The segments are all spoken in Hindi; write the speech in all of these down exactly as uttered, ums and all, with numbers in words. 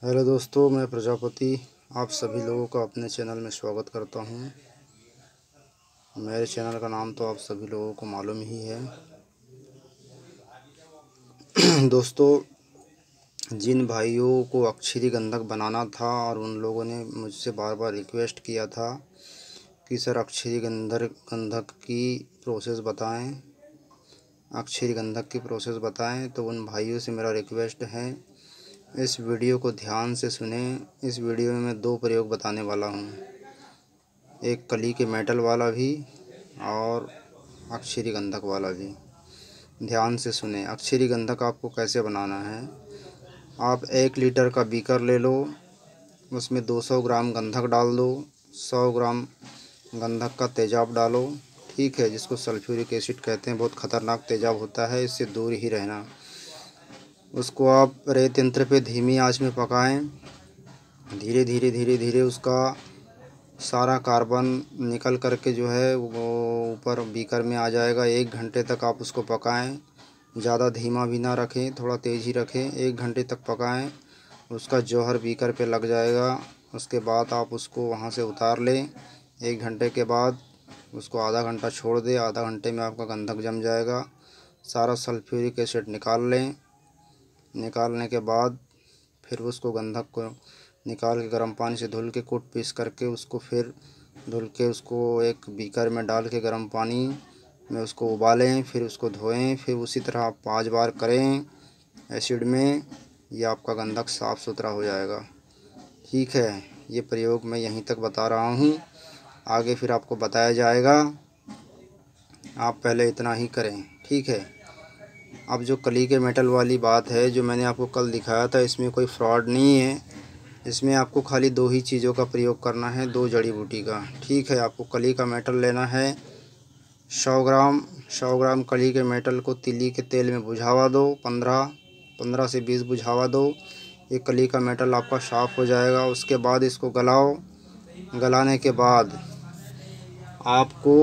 हेलो दोस्तों, मैं प्रजापति आप सभी लोगों का अपने चैनल में स्वागत करता हूं। मेरे चैनल का नाम तो आप सभी लोगों को मालूम ही है। दोस्तों, जिन भाइयों को अक्षरी गंधक बनाना था और उन लोगों ने मुझसे बार बार रिक्वेस्ट किया था कि सर अक्षरी गंधक गंधक की प्रोसेस बताएं अक्षरी गंधक की प्रोसेस बताएं तो उन भाइयों से मेरा रिक्वेस्ट है, इस वीडियो को ध्यान से सुने। इस वीडियो में मैं दो प्रयोग बताने वाला हूँ, एक कली के मेटल वाला भी और अक्षरी गंधक वाला भी। ध्यान से सुने। अक्षरी गंधक आपको कैसे बनाना है। आप एक लीटर का बीकर ले लो, उसमें दो सौ ग्राम गंधक डाल दो, सौ ग्राम गंधक का तेजाब डालो, ठीक है, जिसको सल्फ्यूरिक एसिड कहते हैं। बहुत ख़तरनाक तेजाब होता है, इससे दूर ही रहना। उसको आप रेत यंत्र पे धीमी आंच में पकाएं। धीरे धीरे धीरे धीरे उसका सारा कार्बन निकल कर के जो है वो ऊपर बीकर में आ जाएगा। एक घंटे तक आप उसको पकाएं। ज़्यादा धीमा भी ना रखें, थोड़ा तेज़ ही रखें। एक घंटे तक पकाएं, उसका जौहर बीकर पे लग जाएगा। उसके बाद आप उसको वहाँ से उतार लें। एक घंटे के बाद उसको आधा घंटा छोड़ दें। आधा घंटे में आपका गंधक जम जाएगा। सारा सल्फ्यूरिक एसिड निकाल लें। निकालने के बाद फिर उसको गंधक को निकाल के गर्म पानी से धुल के कूट पीस करके उसको फिर धुल के उसको एक बीकर में डाल के गर्म पानी में उसको उबालें। फिर उसको धोएं। फिर उसी तरह आप पाँच बार करें एसिड में। ये आपका गंधक साफ़ सुथरा हो जाएगा। ठीक है, ये प्रयोग मैं यहीं तक बता रहा हूँ, आगे फिर आपको बताया जाएगा। आप पहले इतना ही करें, ठीक है। अब जो कली के मेटल वाली बात है, जो मैंने आपको कल दिखाया था, इसमें कोई फ्रॉड नहीं है। इसमें आपको खाली दो ही चीज़ों का प्रयोग करना है, दो जड़ी बूटी का। ठीक है, आपको कली का मेटल लेना है सौ ग्राम। सौ ग्राम कली के मेटल को तिली के तेल में बुझावा दो। पंद्रह पंद्रह से बीस बुझावा दो। ये कली का मेटल आपका साफ़ हो जाएगा। उसके बाद इसको गलाओ। गलाने के बाद आपको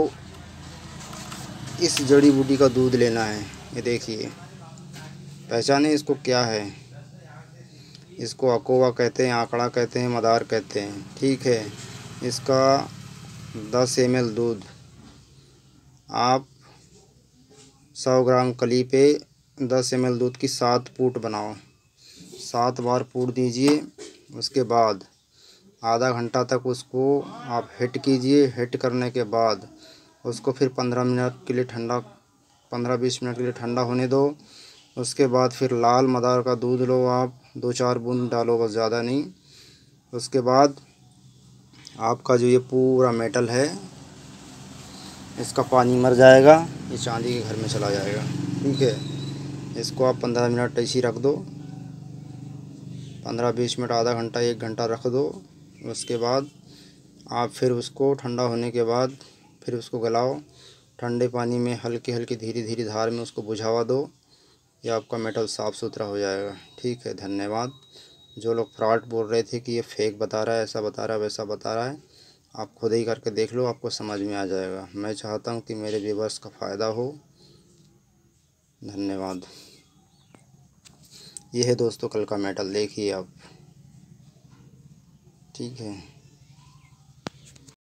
इस जड़ी बूटी का दूध लेना है। ये देखिए, पहचाने इसको क्या है। इसको अकोवा कहते हैं, आंकड़ा कहते हैं, मदार कहते हैं। ठीक है, इसका दस एम एल दूध आप सौ ग्राम कली पे दस एम एल दूध की सात पूट बनाओ। सात बार पूट दीजिए। उसके बाद आधा घंटा तक उसको आप हीट कीजिए। हीट करने के बाद उसको फिर पंद्रह मिनट के लिए ठंडा पंद्रह बीस मिनट के लिए ठंडा होने दो। उसके बाद फिर लाल मदार का दूध लो, आप दो चार बूंद डालो, बस ज़्यादा नहीं। उसके बाद आपका जो ये पूरा मेटल है, इसका पानी मर जाएगा, ये चांदी के घर में चला जाएगा। ठीक है, इसको आप पंद्रह मिनट ऐसे ही रख दो। पंद्रह बीस मिनट, आधा घंटा, एक घंटा रख दो। उसके बाद आप फिर उसको ठंडा होने के बाद फिर उसको गलाओ। ठंडे पानी में हल्की हल्की धीरे धीरे धार में उसको बुझावा दो। ये आपका मेटल साफ़ सुथरा हो जाएगा। ठीक है, धन्यवाद। जो लोग फ्रॉड बोल रहे थे कि ये फेक बता रहा है, ऐसा बता रहा है, वैसा बता रहा है, आप खुद ही करके देख लो, आपको समझ में आ जाएगा। मैं चाहता हूँ कि मेरे व्यूअर्स का फ़ायदा हो। धन्यवाद। ये है दोस्तों कल का मेटल, देखिए आप। ठीक है।